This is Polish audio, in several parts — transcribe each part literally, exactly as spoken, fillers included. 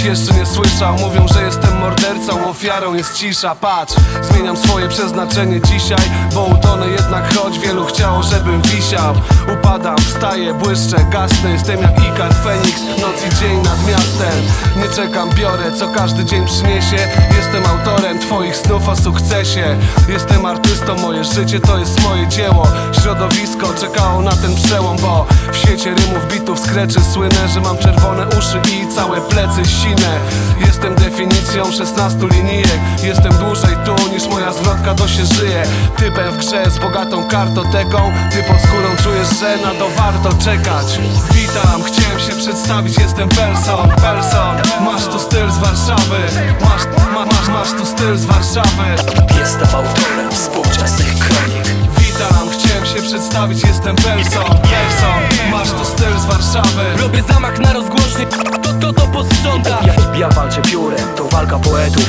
jeszcze nie słyszał. Mówią, że jestem mordercą, ofiarą jest cisza. Patrz, zmieniam swoje przeznaczenie dzisiaj, bo utonę jednak, choć wielu chciało, żebym wisiał. Upadam, wstaję, błyszczę, gasnę. Jestem jak Ikar, Feniks, noc i dzień nad miastem. Nie czekam, biorę, co każdy dzień przyniesie. Jestem autorem twoich snów o sukcesie. Jestem artystą, moje życie to jest moje dzieło. Środowisko czekało na ten przełom, bo w świecie rymów, bitów, skreczy słynę, że mam czerwone uszy i całe plecy sine. Jestem definicją szesnastu linijek. Jestem dłużej tu niż moja zwrotka do się żyje. Typem w grze z bogatą kartoteką. Ty pod skórą czujesz, że na to warto czekać. Witam, chciałem się przedstawić, jestem Pelson, Pelson. Masz tu styl z Warszawy. Masz, ma, masz, masz tu styl z Warszawy. Jestem autorem współczesnych kronik. Witam, chciałem się przedstawić, jestem Pelson, Pelson. Masz tu styl z Warszawy. Robię zamach na rozgłośnie, to to to posprząta. Ja, ja walczę piórem, to walka poetów.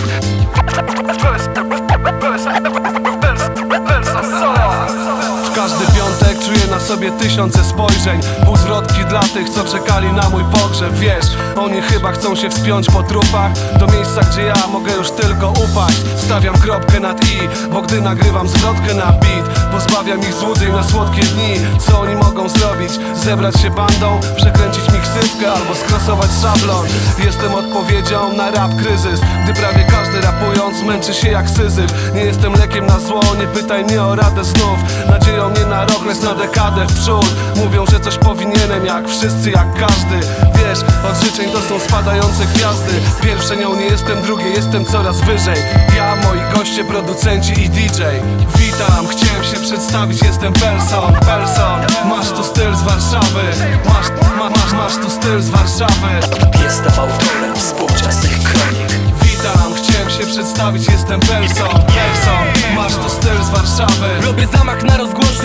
W każdy piątek czuję na sobie tysiące spojrzeń. Półzwrotki dla tych, co czekali na mój pogrzeb. Wiesz, oni chyba chcą się wspiąć po trupach do miejsca, gdzie ja mogę już tylko upaść. Stawiam kropkę nad i, bo gdy nagrywam zwrotkę na beat, pozbawiam ich złudzeń na słodkie dni. Co oni mogą zrobić? Zebrać się bandą, przekręcić mi ksywkę albo skrosować szablon. Jestem odpowiedzią na rap kryzys, gdy prawie każdy rapując męczy się jak syzyf. Nie jestem lekiem na zło, nie pytaj mnie o radę znów. Nadzieją mnie na rokres, na dekadę w przód. Mówią, że coś powinienem, jak wszyscy, jak każdy. Wiesz, od życzeń to są spadające gwiazdy. Pierwsze nią nie jestem, drugie jestem coraz wyżej. Ja, moi goście, producenci i D J. Witam, chciałem się przedstawić, jestem Pelson, Pelson. Masz tu styl z Warszawy. Masz, ma, masz, masz tu styl z Warszawy. Jestem autorem współczesnych kronik. Witam, chciałem się przedstawić, jestem Pelson, Pelson. Masz tu styl z Warszawy. Robię zamach na rozgłośnie,